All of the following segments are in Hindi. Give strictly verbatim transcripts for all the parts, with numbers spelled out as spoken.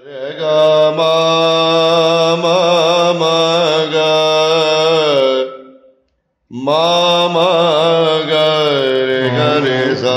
रे गा मा मा मा गा मा मा गा रे गा रे सा।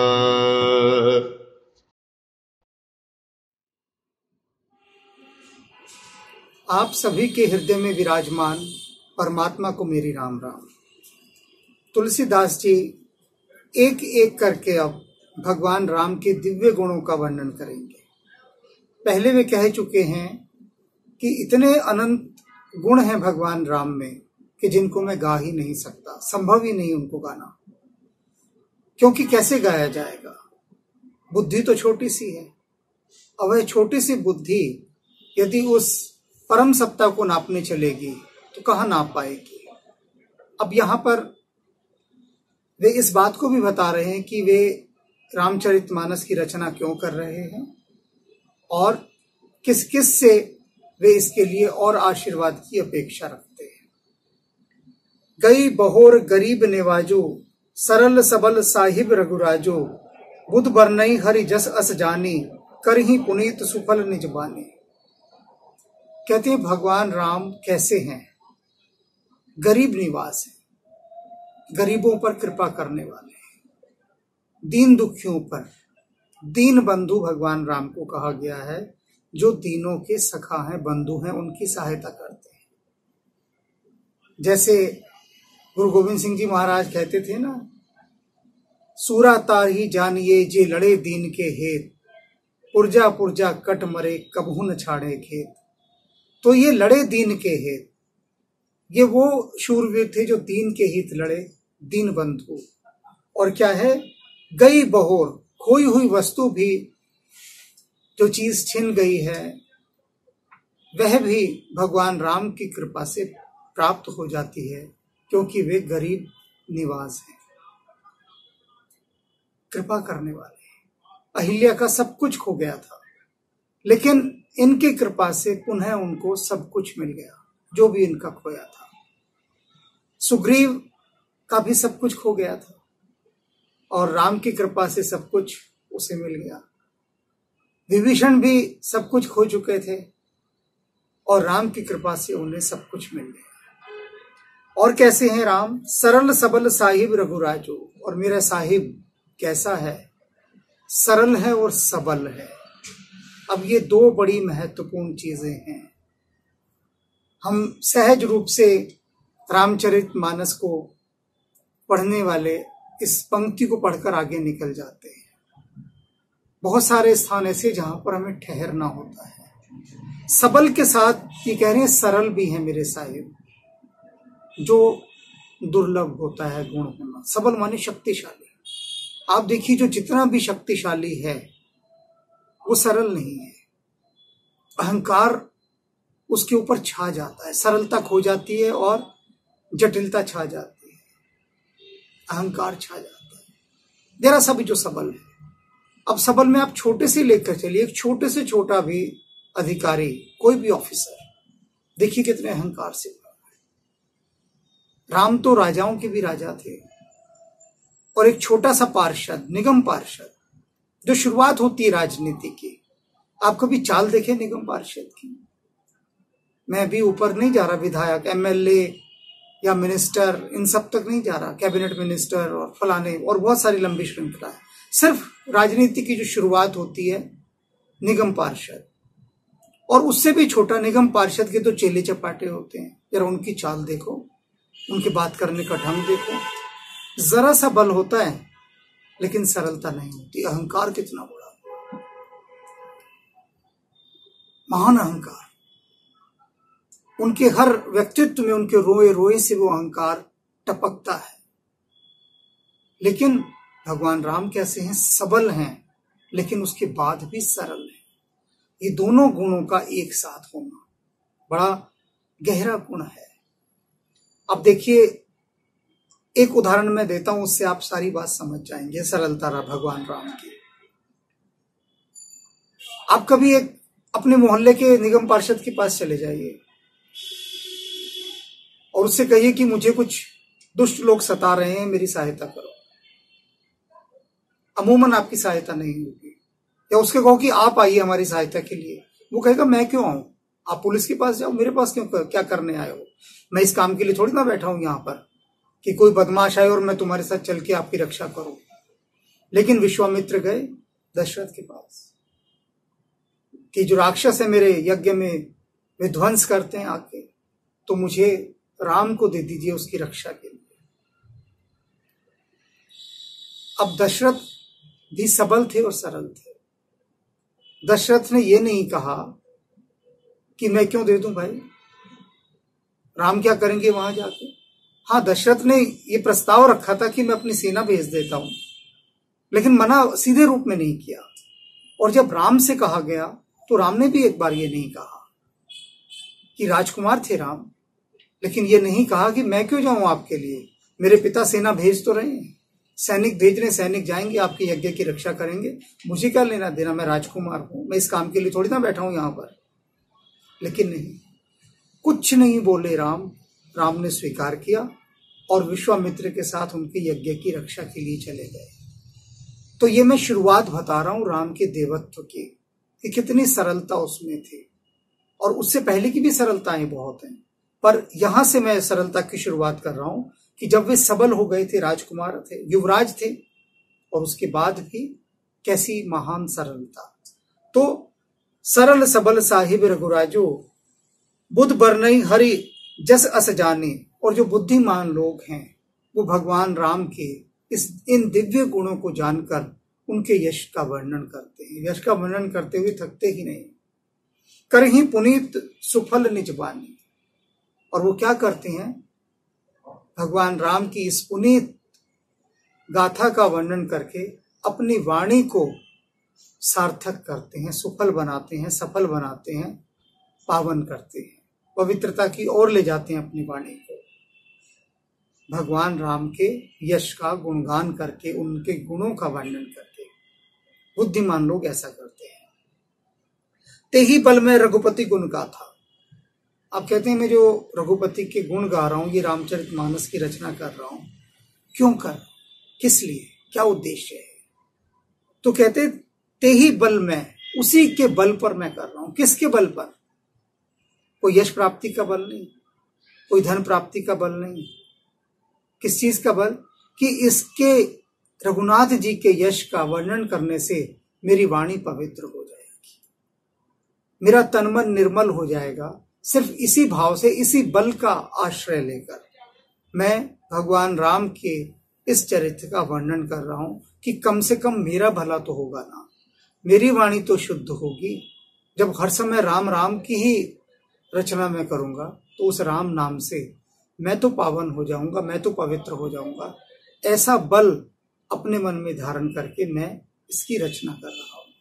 आप सभी के हृदय में विराजमान परमात्मा को मेरी राम राम। तुलसीदास जी एक एक करके अब भगवान राम के दिव्य गुणों का वर्णन करेंगे। पहले वे कह चुके हैं कि इतने अनंत गुण हैं भगवान राम में कि जिनको मैं गा ही नहीं सकता, संभव ही नहीं उनको गाना, क्योंकि कैसे गाया जाएगा। बुद्धि तो छोटी सी है, और वह छोटी सी बुद्धि यदि उस परम सत्ता को नापने चलेगी तो कहाँ नाप पाएगी। अब यहाँ पर वे इस बात को भी बता रहे हैं कि वे रामचरितमानस की रचना क्यों कर रहे हैं और किस किस से वे इसके लिए और आशीर्वाद की अपेक्षा रखते हैं। गई बहोर गरीब नेवाजो, सरल सबल साहिब रघुराजो, बुध बरनई हरि जस अस जानी, करही पुनीत सुफल निज बानी। कहते हैं भगवान राम कैसे हैं? गरीब निवास है, गरीबों पर कृपा करने वाले हैं, दीन दुखियों पर। दीन बंधु भगवान राम को कहा गया है, जो दीनों के सखा हैं, बंधु हैं, उनकी सहायता करते हैं। जैसे गुरु गोविंद सिंह जी महाराज कहते थे ना, सूरा तार ही जानिए जे लड़े दीन के हेत, पुरजा पुरजा कट मरे कबहू न छाड़े खेत। तो ये लड़े दीन के हित, ये वो शूरवीर थे जो दीन के हित लड़े, दीन बंधु। और क्या है? गई बहोर, खोई हुई वस्तु भी, जो चीज छिन गई है वह भी भगवान राम की कृपा से प्राप्त हो जाती है, क्योंकि वे गरीब निवास हैं, कृपा करने वाले हैं। अहिल्या का सब कुछ खो गया था, लेकिन इनकी कृपा से पुनः उनको सब कुछ मिल गया जो भी इनका खोया था। सुग्रीव का भी सब कुछ खो गया था और राम की कृपा से सब कुछ उसे मिल गया। विभीषण भी सब कुछ खो चुके थे और राम की कृपा से उन्हें सब कुछ मिल गया। और कैसे हैं राम? सरल सबल साहिब रघुराजो। और मेरा साहिब कैसा है? सरल है और सबल है। अब ये दो बड़ी महत्वपूर्ण चीजें हैं। हम सहज रूप से रामचरितमानस को पढ़ने वाले इस पंक्ति को पढ़कर आगे निकल जाते हैं। बहुत सारे स्थान ऐसे जहां पर हमें ठहरना होता है। सबल के साथ ये कह रहे हैं सरल भी है मेरे साहिब, जो दुर्लभ होता है गुण होना। सबल माने शक्तिशाली। आप देखिए, जो जितना भी शक्तिशाली है वो सरल नहीं है। अहंकार उसके ऊपर छा जाता है, सरलता खो जाती है और जटिलता छा जाती है, अहंकार छा जाता है। जरा सा भी जो सबल है। अब सबल में आप छोटे से लेकर चलिए, एक छोटे से छोटा भी अधिकारी, कोई भी ऑफिसर, देखिए कितने अहंकार से भरा है। राम तो राजाओं के भी राजा थे, और एक छोटा सा पार्षद, निगम पार्षद, जो शुरुआत होती है राजनीति की। आप कभी चाल देखे निगम पार्षद की? मैं अभी ऊपर नहीं जा रहा, विधायक, एमएलए या मिनिस्टर, इन सब तक नहीं जा रहा, कैबिनेट मिनिस्टर और फलाने और बहुत सारी लंबी श्रृंखला है। सिर्फ राजनीति की जो शुरुआत होती है निगम पार्षद, और उससे भी छोटा निगम पार्षद के तो चेले चपाटे होते हैं। जरा उनकी चाल देखो, उनके बात करने का ढंग देखो, जरा सा बल होता है लेकिन सरलता नहीं होती। अहंकार कितना बड़ा, महान अहंकार। उनके हर व्यक्तित्व में, उनके रोए रोए से वो अहंकार टपकता है। लेकिन भगवान राम कैसे हैं? सबल हैं, लेकिन उसके बाद भी सरल हैं। ये दोनों गुणों का एक साथ होना बड़ा गहरा गुण है। अब देखिए, एक उदाहरण मैं देता हूं, उससे आप सारी बात समझ जाएंगे। सरलता रहा भगवान राम की। आप कभी एक अपने मोहल्ले के निगम पार्षद के पास चले जाइए और उससे कहिए कि मुझे कुछ दुष्ट लोग सता रहे हैं, मेरी सहायता करो। अमूमन आपकी सहायता नहीं होगी, या उसके कहो कि आप आइए हमारी सहायता के लिए, वो कहेगा मैं क्यों आऊं, आप पुलिस के पास जाओ, मेरे पास क्यों, क्या करने आए हो? मैं इस काम के लिए थोड़ी ना बैठा हूं यहाँ पर कि कोई बदमाश आए और मैं तुम्हारे साथ चल के आपकी रक्षा करूं। लेकिन विश्वामित्र गए दशरथ के पास कि जो राक्षस है मेरे यज्ञ में विध्वंस करते हैं आके, तो मुझे राम को दे दीजिए उसकी रक्षा के लिए। अब दशरथ भी सबल थे और सरल थे। दशरथ ने ये नहीं कहा कि मैं क्यों दे दूं भाई, राम क्या करेंगे वहां जाके। हाँ, दशरथ ने ये प्रस्ताव रखा था कि मैं अपनी सेना भेज देता हूं, लेकिन मना सीधे रूप में नहीं किया। और जब राम से कहा गया तो राम ने भी एक बार ये नहीं कहा कि राजकुमार थे राम, लेकिन ये नहीं कहा कि मैं क्यों जाऊं आपके लिए, मेरे पिता सेना भेज तो रहे हैं, सैनिक भेज रहे, सैनिक जाएंगे आपके यज्ञ की रक्षा करेंगे, मुझे क्या लेना देना, मैं राजकुमार हूं, मैं इस काम के लिए थोड़ी ना बैठा हूं यहां पर। लेकिन नहीं, कुछ नहीं बोले राम। राम ने स्वीकार किया और विश्वामित्र के साथ उनके यज्ञ की रक्षा के लिए चले गए। तो ये मैं शुरुआत बता रहा हूं राम के देवत्व की, कि कितनी सरलता उसमें थी, और उससे पहले की भी सरलताएं बहुत हैं, पर यहां से मैं सरलता की शुरुआत कर रहा हूं कि जब वे सबल हो गए थे, राजकुमार थे, युवराज थे, और उसके बाद भी कैसी महान सरलता। तो सरल सबल साहिब रघुराजो, बुद्ध बरनई हरि जस अस जाने। और जो बुद्धिमान लोग हैं वो भगवान राम के इस इन दिव्य गुणों को जानकर उनके यश का वर्णन करते हैं। यश का वर्णन करते हुए थकते ही नहीं। करही पुनीत सुफल निज बानी। और वो क्या करते हैं, भगवान राम की इस पुनीत गाथा का वर्णन करके अपनी वाणी को सार्थक करते हैं, सुफल बनाते हैं, सफल बनाते हैं, पावन करते हैं, पवित्रता की ओर ले जाते हैं अपनी वाणी को। भगवान राम के यश का गुणगान करके, उनके गुणों का वर्णन करके बुद्धिमान लोग ऐसा करते हैं। ते ही बल में रघुपति गुण गाथा। आप कहते हैं मैं जो रघुपति के गुण गा रहा हूं, ये रामचरितमानस की रचना कर रहा हूं, क्यों कर, किस लिए, क्या उद्देश्य है? तो कहते ते ही बल में, उसी के बल पर मैं कर रहा हूं। किसके बल पर? कोई यश प्राप्ति का बल नहीं, कोई धन प्राप्ति का बल नहीं। किस चीज का बल? कि इसके रघुनाथ जी के यश का वर्णन करने से मेरी वाणी पवित्र हो जाएगी, मेरा तन मन निर्मल हो जाएगा। सिर्फ इसी भाव से, इसी बल का आश्रय लेकर मैं भगवान राम के इस चरित्र का वर्णन कर रहा हूं कि कम से कम मेरा भला तो होगा ना, मेरी वाणी तो शुद्ध होगी। जब हर समय राम राम की ही रचना मैं करूंगा तो उस राम नाम से मैं तो पावन हो जाऊंगा, मैं तो पवित्र हो जाऊंगा। ऐसा बल अपने मन में धारण करके मैं इसकी रचना कर रहा हूं।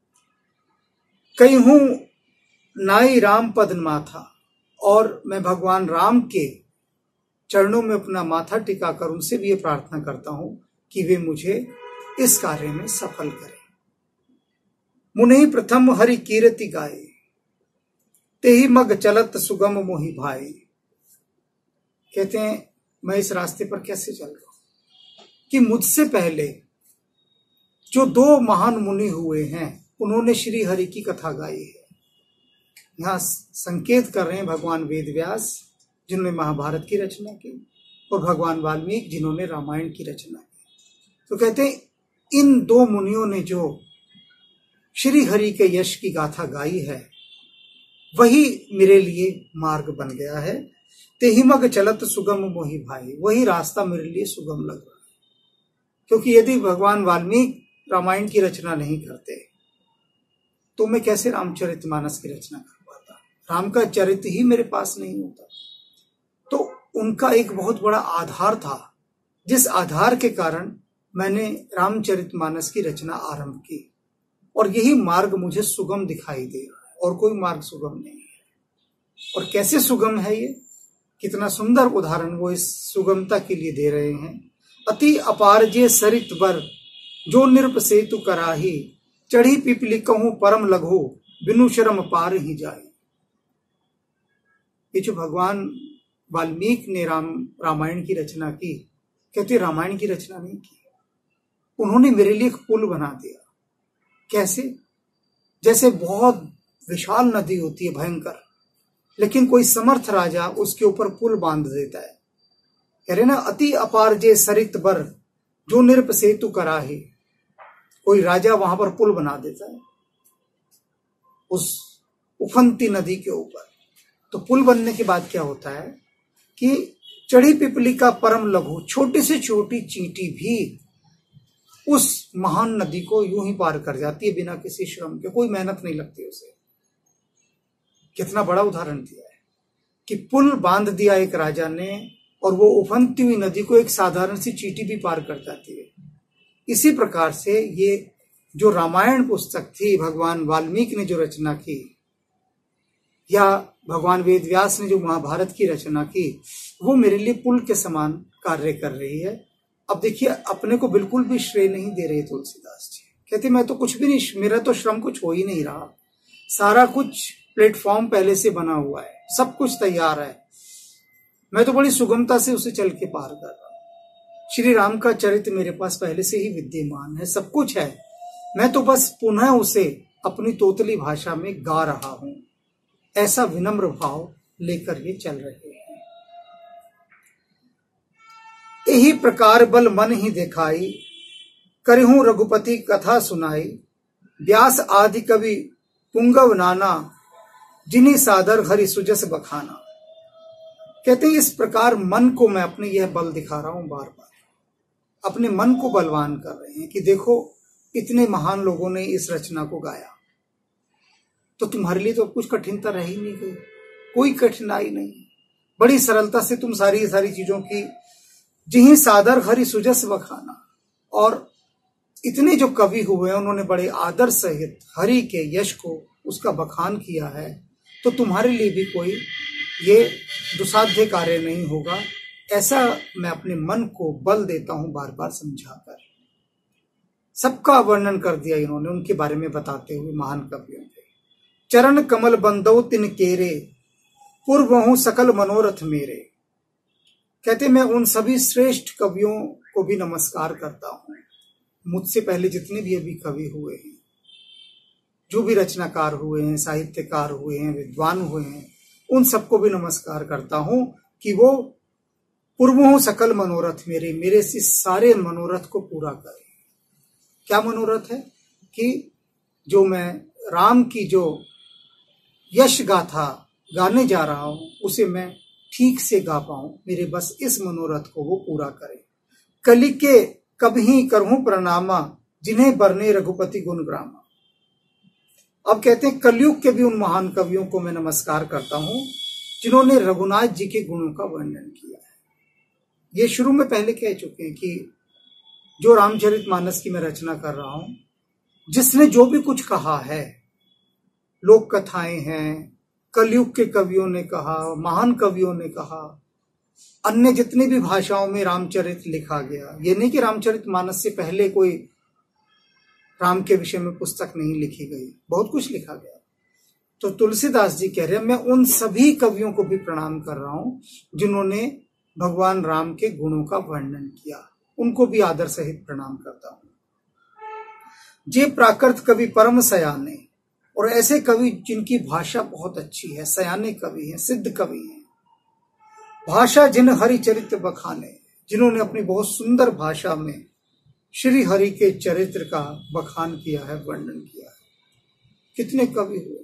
कहूं नाई राम पद माथा। और मैं भगवान राम के चरणों में अपना माथा टिकाकर उनसे भी ये प्रार्थना करता हूं कि वे मुझे इस कार्य में सफल करें। मुनि प्रथम हरि कीर्ति गाए, तेहि मग चलत सुगम मोहि भाई। कहते हैं मैं इस रास्ते पर कैसे चल रहा हूं कि मुझसे पहले जो दो महान मुनि हुए हैं उन्होंने श्री हरि की कथा गाई है। यहां संकेत कर रहे हैं भगवान वेदव्यास जिन्होंने महाभारत की रचना की और भगवान वाल्मीकि जिन्होंने रामायण की रचना की। तो कहते हैं इन दो मुनियों ने जो श्री हरि के यश की गाथा गाई है वही मेरे लिए मार्ग बन गया है। तेहि मग चलत सुगम मोहि भाई, वही रास्ता मेरे लिए सुगम लग रहा है। क्योंकि यदि भगवान वाल्मीकि रामायण की रचना नहीं करते तो मैं कैसे रामचरितमानस की रचना कर पाता, राम का चरित्र ही मेरे पास नहीं होता। तो उनका एक बहुत बड़ा आधार था, जिस आधार के कारण मैंने रामचरितमानस की रचना आरंभ की, और यही मार्ग मुझे सुगम दिखाई दे रहा है, और कोई मार्ग सुगम नहीं है। और कैसे सुगम है ये, कितना सुंदर उदाहरण वो इस सुगमता के लिए दे रहे हैं। अति अपार जे सरित बर, जो निरप सेतु कराही, चढ़ी पिपली कहूं परम लघु, बिनु शर्म पार ही जाए। ये जो भगवान वाल्मीकि ने राम रामायण की रचना की, कहते रामायण की रचना नहीं की, उन्होंने मेरे लिए एक पुल बना दिया। कैसे? जैसे बहुत विशाल नदी होती है, भयंकर, लेकिन कोई समर्थ राजा उसके ऊपर पुल बांध देता है। कह रहे ना, अति अपार जे सरित बर जो निरप सेतु कराहे। कोई राजा वहां पर पुल बना देता है उस उफनती नदी के ऊपर। तो पुल बनने के बाद क्या होता है कि चढ़ी पिपली का परम लघु, छोटी से छोटी चींटी भी उस महान नदी को यूं ही पार कर जाती है बिना किसी श्रम के, कोई मेहनत नहीं लगती उसे। कितना बड़ा उदाहरण दिया है कि पुल बांध दिया एक राजा ने और वो उफनती हुई नदी को एक साधारण सी चींटी भी पार कर जाती है। इसी प्रकार से ये जो रामायण पुस्तक थी, भगवान वाल्मीकि ने जो रचना की, या भगवान वेद व्यास ने जो महाभारत की रचना की, वो मेरे लिए पुल के समान कार्य कर रही है। अब देखिए, अपने को बिल्कुल भी श्रेय नहीं दे रहे तुलसीदास जी। कहते मैं तो कुछ भी नहीं, मेरा तो श्रम कुछ हो ही नहीं रहा, सारा कुछ प्लेटफॉर्म पहले से बना हुआ है, सब कुछ तैयार है, मैं तो बड़ी सुगमता से उसे चल के पार कर रहा हूं। श्री राम का चरित्र मेरे पास पहले से ही विद्यमान है, सब कुछ है, मैं तो बस पुनः उसे अपनी तोतली भाषा में गा रहा हूं। ऐसा विनम्र भाव लेकर ये चल रहे हैं। यही प्रकार बल मन ही दिखाई, करहूं रघुपति कथा सुनाई, व्यास आदि कवि पुंगव नाना, जिन्हीं सादर हरि सुजस बखाना। कहते हैं इस प्रकार मन को मैं अपने यह बल दिखा रहा हूं, बार बार अपने मन को बलवान कर रहे हैं कि देखो इतने महान लोगों ने इस रचना को गाया, तो तुम्हारे लिए तो कुछ कठिनता रह ही नहीं गई, कोई कठिनाई नहीं, बड़ी सरलता से तुम सारी सारी चीजों की जिन्हीं सादर हरि सुजस बखाना। और इतने जो कवि हुए हैं उन्होंने बड़े आदर सहित हरि के यश को, उसका बखान किया है, तो तुम्हारे लिए भी कोई ये दुसाध्य कार्य नहीं होगा। ऐसा मैं अपने मन को बल देता हूं बार बार समझाकर। सबका वर्णन कर दिया इन्होंने उनके बारे में बताते हुए महान कवियों के। चरण कमल बंदो तिन केरे, पूर्वहु सकल मनोरथ मेरे। कहते मैं उन सभी श्रेष्ठ कवियों को भी नमस्कार करता हूं, मुझसे पहले जितने भी अभी कवि हुए हैं, जो भी रचनाकार हुए हैं, साहित्यकार हुए हैं, विद्वान हुए हैं, उन सबको भी नमस्कार करता हूं कि वो पूर्वों सकल मनोरथ मेरे, मेरे से सारे मनोरथ को पूरा करें। क्या मनोरथ है कि जो मैं राम की जो यश गाथा गाने जा रहा हूं उसे मैं ठीक से गा पाऊं, मेरे बस इस मनोरथ को वो पूरा करे। कलि के कभी करहूं प्रणामा, जिन्हें बरने रघुपति गुण ग्रामा। अब कहते हैं कलयुग के भी उन महान कवियों को मैं नमस्कार करता हूं जिन्होंने रघुनाथ जी के गुणों का वर्णन किया है। ये शुरू में पहले कह चुके हैं कि जो रामचरितमानस की मैं रचना कर रहा हूं, जिसने जो भी कुछ कहा है, लोक कथाएं हैं, कलयुग के कवियों ने कहा, महान कवियों ने कहा, अन्य जितनी भी भाषाओं में रामचरित लिखा गया, ये नहीं कि रामचरितमानस से पहले कोई राम के विषय में पुस्तक नहीं लिखी गई, बहुत कुछ लिखा गया। तो तुलसीदास जी कह रहे हैं मैं उन सभी कवियों को भी प्रणाम कर रहा हूं जिन्होंने भगवान राम के गुणों का वर्णन किया, उनको भी आदर सहित प्रणाम करता हूं। जे प्राकृत कवि परम सयाने, और ऐसे कवि जिनकी भाषा बहुत अच्छी है, सयाने कवि हैं, सिद्ध कवि हैं। भाषा जिन हरि चरित्र बखाने, जिन्होंने अपनी बहुत सुंदर भाषा में श्री हरि के चरित्र का बखान किया है, वर्णन किया है। कितने कवि हुए,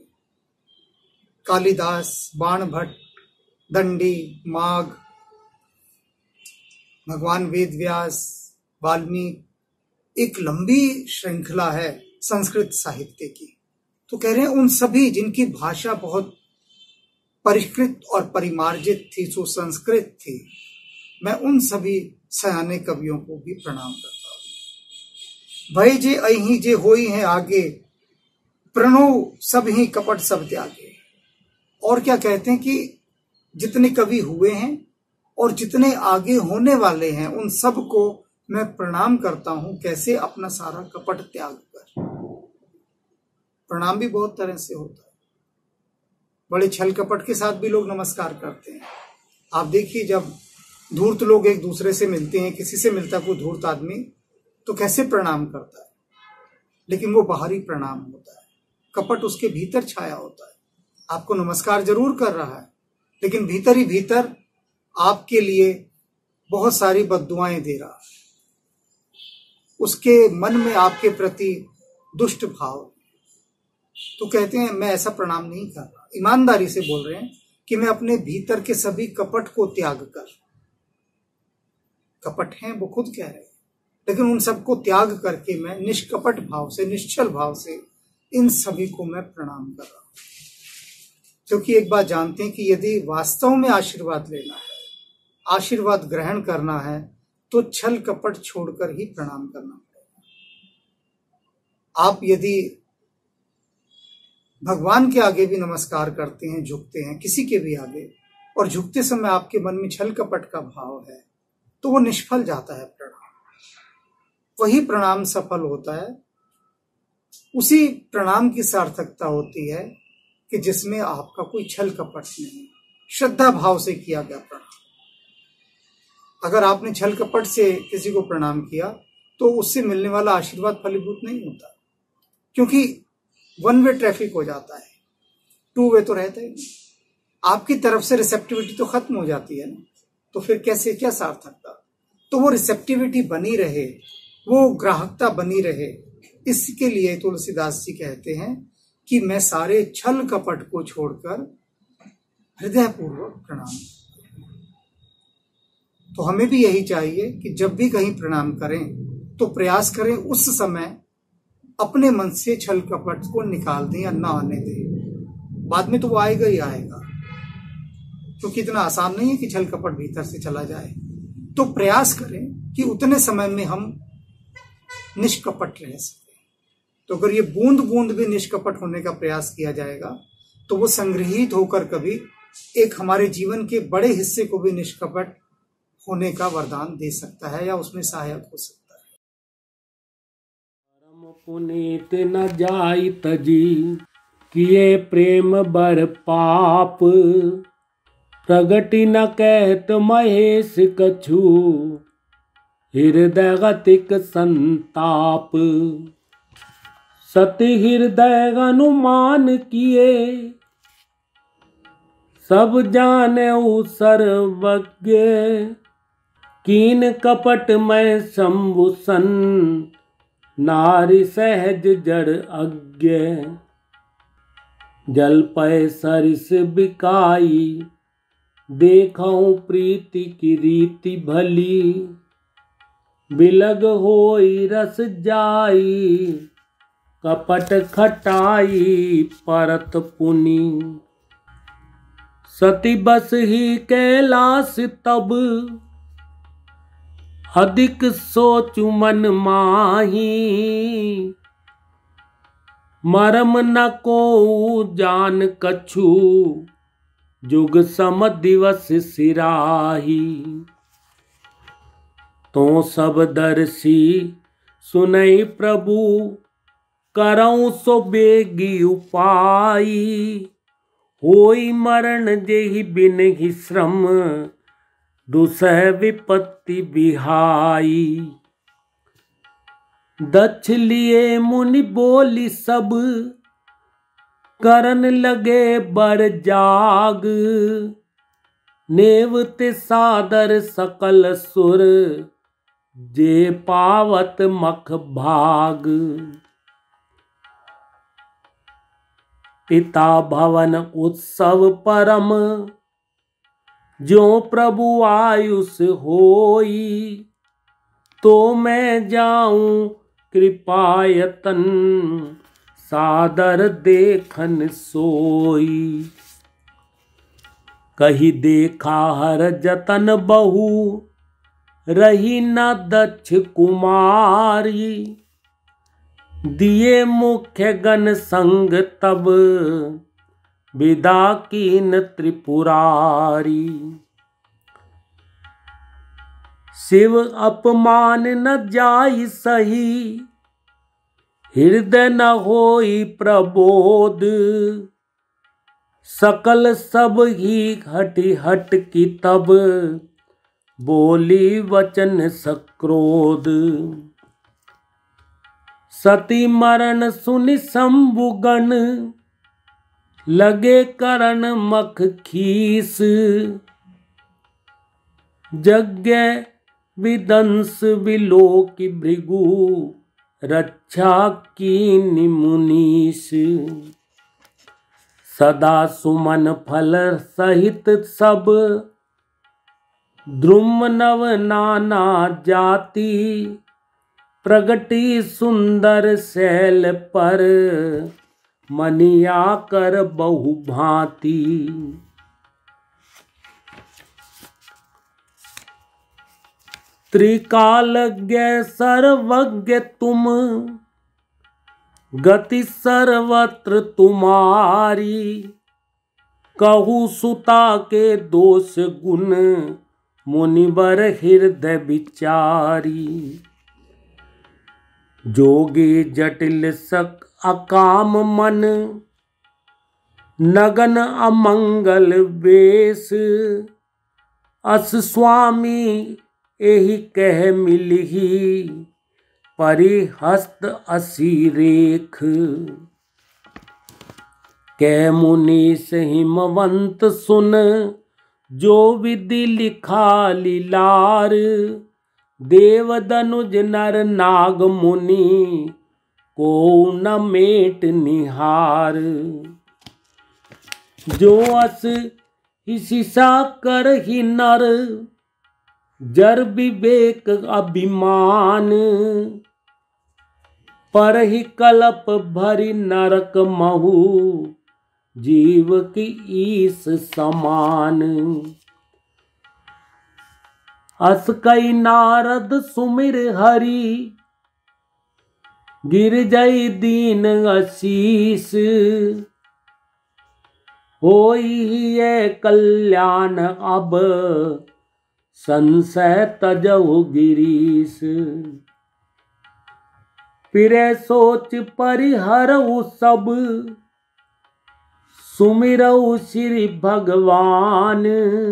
कालिदास, बाणभट्ट, दंडी, माघ, भगवान वेद व्यास, वाल्मीकि, एक लंबी श्रृंखला है संस्कृत साहित्य की। तो कह रहे हैं उन सभी जिनकी भाषा बहुत परिष्कृत और परिमार्जित थी, सुसंस्कृत थी, मैं उन सभी सयाने कवियों को भी प्रणाम करता हूं। भय जे अहि जे होई हैं आगे, प्रणो सब ही कपट सब त्यागे। और क्या कहते हैं कि जितने कवि हुए हैं और जितने आगे होने वाले हैं, उन सब को मैं प्रणाम करता हूं। कैसे? अपना सारा कपट त्याग कर। प्रणाम भी बहुत तरह से होता है, बड़े छल कपट के साथ भी लोग नमस्कार करते हैं। आप देखिए, जब धूर्त लोग एक दूसरे से मिलते हैं, किसी से मिलता कोई धूर्त आदमी, तो कैसे प्रणाम करता है, लेकिन वो बाहरी प्रणाम होता है। कपट उसके भीतर छाया होता है। आपको नमस्कार जरूर कर रहा है, लेकिन भीतर ही भीतर आपके लिए बहुत सारी बद्दुआएं दे रहा है। उसके मन में आपके प्रति दुष्ट भाव। तो कहते हैं मैं ऐसा प्रणाम नहीं कर रहा, ईमानदारी से बोल रहे हैं कि मैं अपने भीतर के सभी कपट को त्याग कर, कपट हैं वो खुद कह रहे हैं, लेकिन उन सबको त्याग करके मैं निष्कपट भाव से, निश्चल भाव से इन सभी को मैं प्रणाम कर रहा हूं। क्योंकि एक बात जानते हैं कि यदि वास्तव में आशीर्वाद लेना है, आशीर्वाद ग्रहण करना है, तो छल कपट छोड़कर ही प्रणाम करना पड़ेगा। आप यदि भगवान के आगे भी नमस्कार करते हैं, झुकते हैं, किसी के भी आगे, और झुकते समय आपके मन में छल कपट का भाव है, तो वो निष्फल जाता है प्रणाम। वही प्रणाम सफल होता है, उसी प्रणाम की सार्थकता होती है कि जिसमें आपका कोई छल कपट नहीं, श्रद्धा भाव से किया गया प्रणाम। अगर आपने छल कपट से किसी को प्रणाम किया तो उससे मिलने वाला आशीर्वाद फलीभूत नहीं होता, क्योंकि वन वे ट्रैफिक हो जाता है, टू वे तो रहता ही नहीं। आपकी तरफ से रिसेप्टिविटी तो खत्म हो जाती है ना, तो फिर कैसे, क्या सार्थकता। तो वो रिसेप्टिविटी बनी रहे, वो ग्राहकता बनी रहे, इसके लिए तुलसीदास जी कहते हैं कि मैं सारे छल कपट को छोड़कर हृदयपूर्वक प्रणाम। तो हमें भी यही चाहिए कि जब भी कहीं प्रणाम करें तो प्रयास करें उस समय अपने मन से छल कपट को निकाल दें या ना आने दें। बाद में तो वो आएगा ही आएगा, क्योंकि इतना आसान नहीं है कि छल कपट भीतर से चला जाए। तो प्रयास करें कि उतने समय में हम निष्कपट रह सकें। तो अगर ये बूंद बूंद भी निष्कपट होने का प्रयास किया जाएगा तो वो संग्रहित होकर कभी एक हमारे जीवन के बड़े हिस्से को भी निष्कपट होने का वरदान दे सकता है या उसमें सहायक हो सकता है। परम पुनीत न जाई तजी, किए प्रेम बर पाप, प्रगति न कहत महेश कछु, हृदय गतिक संताप। सति हृदय अनुमान किए, सब जाने सर्वज्ञ, कीन कपट में शंभुसन, नारी सहज जड़ अज्ञ। जल पय सरिस बिकाई, देखऊं प्रीति की रीति भली, बिलग होई रस जाई, कपट खटाई परत पुनि। सती बस ही कैलाश तब, अधिक सोचु मन माही, मरम न को जान कछु, जुग सम दिवस सिराही। तो सब दर्शी सुनई प्रभु, करऊं सो बेगी उपाई, होई मरण जेहि बिन ही श्रम, दुसह विपत्ति बिहाई। दक्ष लिए मुनि बोली सब, करन लगे बर जाग, नेवते सादर सकल सुर, जे पावत मख भाग। पिता भवन उत्सव परम, जो प्रभु आयुष होई, तो मैं जाऊं कृपायतन, सादर देखन सोई। कही देखा हर जतन बहु, रही न दक्ष कुमारी, दिए मुख्य गण संग तब, विदा कीन त्रिपुरारी। शिव अपमान न जाई सही, हृदय न होई प्रबोध, सकल सब ही हटि हट की तब, बोली वचन सक्रोध। सती मरण सुनि शंभुगण, लगे करन मख खीस। यज्ञ विदंस विलोक भृगु, रक्षा कीनि मुनीश। सदा सुमन फल सहित सब, द्रुम नव नाना जाति। प्रगटी सुंदर शैल पर, मनिया कर बहु भांति। त्रिकालज्ञ सर्वज्ञ तुम, गति सर्वत्र तुम्हारी। कहु सुता के दोष गुण, मुनिवर हृदय विचारी। जोगी जटिल सक अकाम मन, नगन अमंगल वेश। अस स्वामी एहि कह मिलही, परिहस्त असी रेख। कै मुनीस हिमवंत सुन, जो विधि लिखा लीलार। देव दनुज नर नाग मुनि, को न मेट निहार। जो अस हिसिसा कर ही नर, जर विवेक अभिमान। पर ही कलप भरी नरक महु, जीव की ईस समान। अस कई नारद सुमिर हरि, गिर जई दीन असीस। होई ये कल्याण अब, संशय तजहु गिरीश। फिरे सोच परिहरऊ सब, सुमिरऊ श्री भगवान।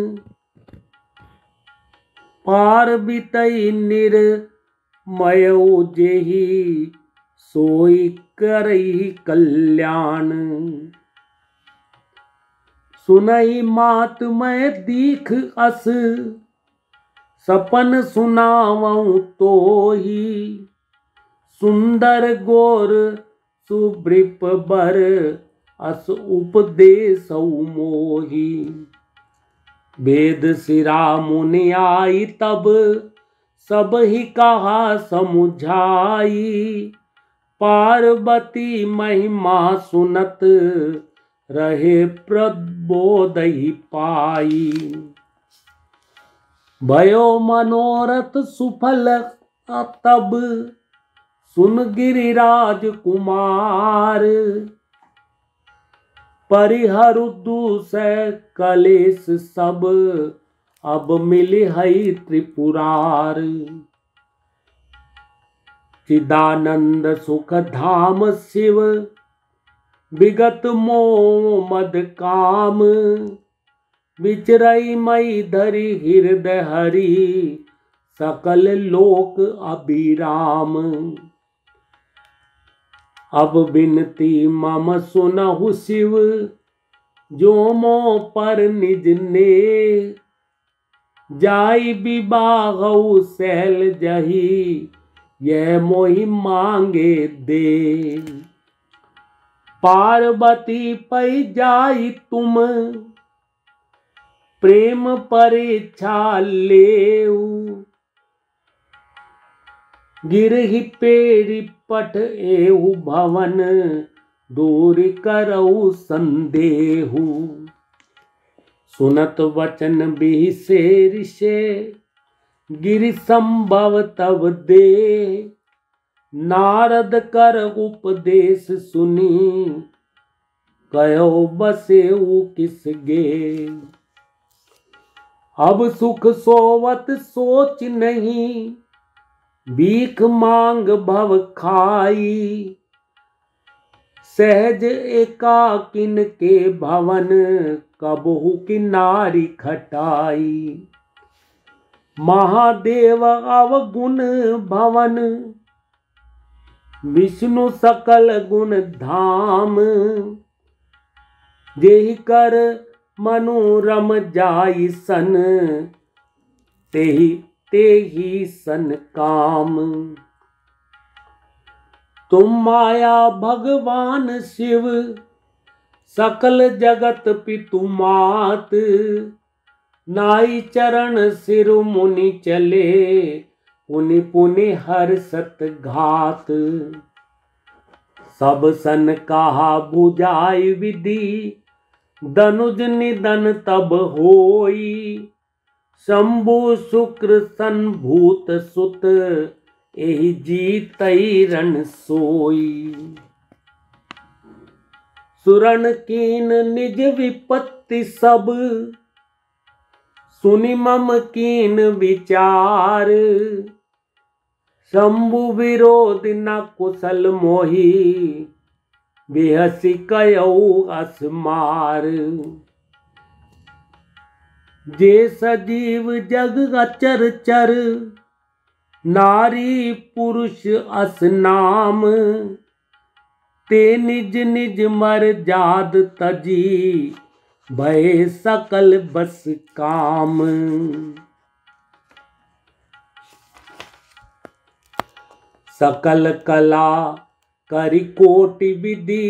पार बितई निर्मयऊ जेहि, सोई करई कल्याण। सुनई मात मैं दीख अस, सपन सुनावऊं तोहि। सुंदर गोर सुब्रिप बर, अस उपदेशऊ मोहि। वेद सिरा मुनि आई तब, सब ही कहा समुझाई। पार्वती महिमा सुनत, रहे प्रबोध ही पाई। भयो मनोरथ सुफल तब, सुन गिरिराज कुमार। परिहरु दूसै कलेश सब, अब मिली हई त्रिपुरार। चिदानंद सुख धाम शिव, विगत मोह मद काम। विचरई मई धरि हृदय हरि, सकल लोक अभिराम। अब बिनती मम सुनहु शिव, जो मोह पर निज ने। जाई विवाहउ शैल जही, यह मोहि मांगे दे। पार्वती पै जाई तुम, प्रेम परीक्षा लेऊ। गिरहि पेरि पट एहु भवन, दूर करऊ संदेहु। सुनत वचन बिसेर से, गिरि संभव तब दे। नारद कर उपदेश सुनी, कहो बसेऊ किस गे। अब सुख सोवत सोच नहीं, भीख मांग भव खाई। सहज एकाकिन के भवन, कबहु की नारी खटाई। महादेव अवगुण भवन, विष्णु सकल गुण धाम, जेहि कर मनोरम जाई सन, तेहि तेहि सन काम। तुम माया भगवान शिव, सकल जगत पितु मात, नाई चरण सिर मुनि चले, पुनि पुनि हर सत घात। सब सन कहा बुझाई विधि, धनुज निधन तब होई, शंभु शुक्र सन भूत सुत, एहि जीतई रण सोई। सुरन कीन निज विपत्ति सब, सुनि मम कीन विचार, शंभु विरोध न कुशल मोहि, बेहसी कयऊ असमार। जे सजीव जग अचर चर, नारी पुरुष अस नाम, ते निज निज मर जाद तजी, भय सकल बस काम। सकल कला करि कोटि विधि,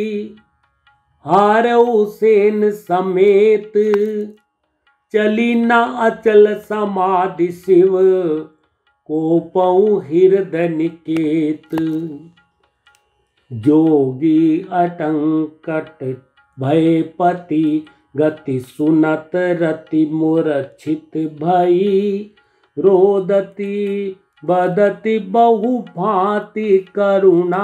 हारऊ सेन समेत, चली न अचल समाधि शिव, कोपऊ हृदय निकेत। जोगी अटंकट भयपति, गति सुनत रति मूर्छित भई, रोदति बदति बहु भांति करुणा,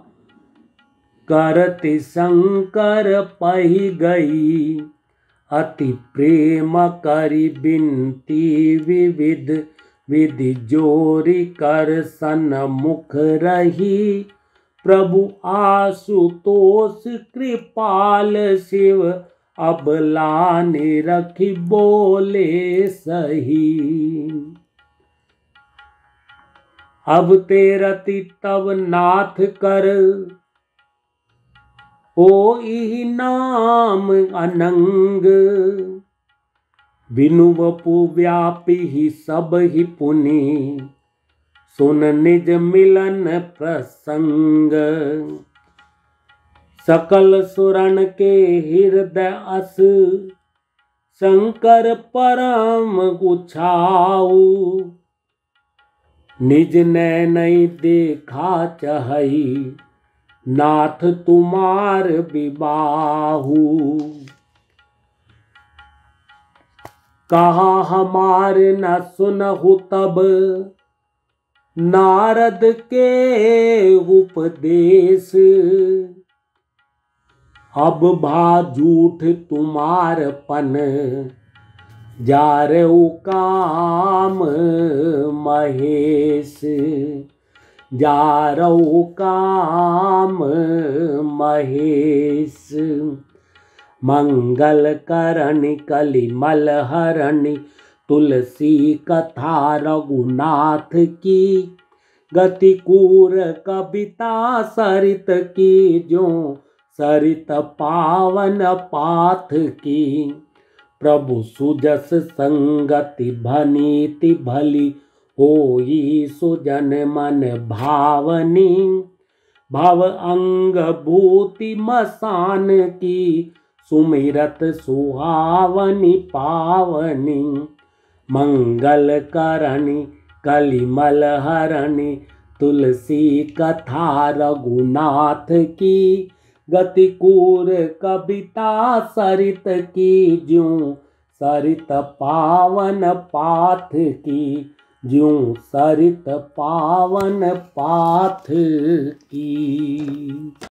करति शंकर पहि गई। अति प्रेम करि बिनती विविध, विधि जोरी कर सन्मुख रही, प्रभु आशुतोष कृपाल शिव, अबला निरखि बोले सही। अब तेरति तब नाथ कर, होई नाम अनंग, बिनु वपु व्यापी ही सब ही पुनि, सुन निज मिलन प्रसंग। सकल सुरन के हृदय अस, शंकर परम गुछाऊ, निज नैनई देखा चहई, नाथ तुमार विबाहु। कहा हमार न सुनहु तब, नारद के उपदेश, अब भा झूठ तुम्हार पन, जारऊ काम महेश, जारऊ काम महेश। मंगल करणी कलिमल हरणी, तुलसी कथा रघुनाथ की, गति कूर कविता सरित की, जो सरित पावन पाथ की। प्रभु सुजस संगति भनीति भली, होई सुजन मन भावनी। भव अंग भूति मसान की, सुमिरत सुहावनी पावनी। मंगल करणी कलिमल हरणी, तुलसी कथा रघुनाथ की, गति कूर कविता सरित की, ज्यों सरित पावन पाथ की, ज्यों सरित पावन पाथ की।